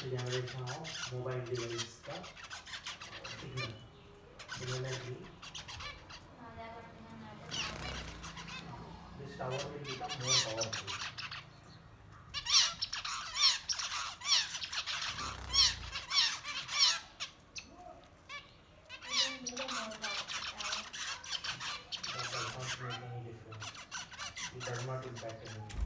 generation of mobile device का signal. Similarly, this tower will become more powerful. That does not make any difference. It does not impact anything.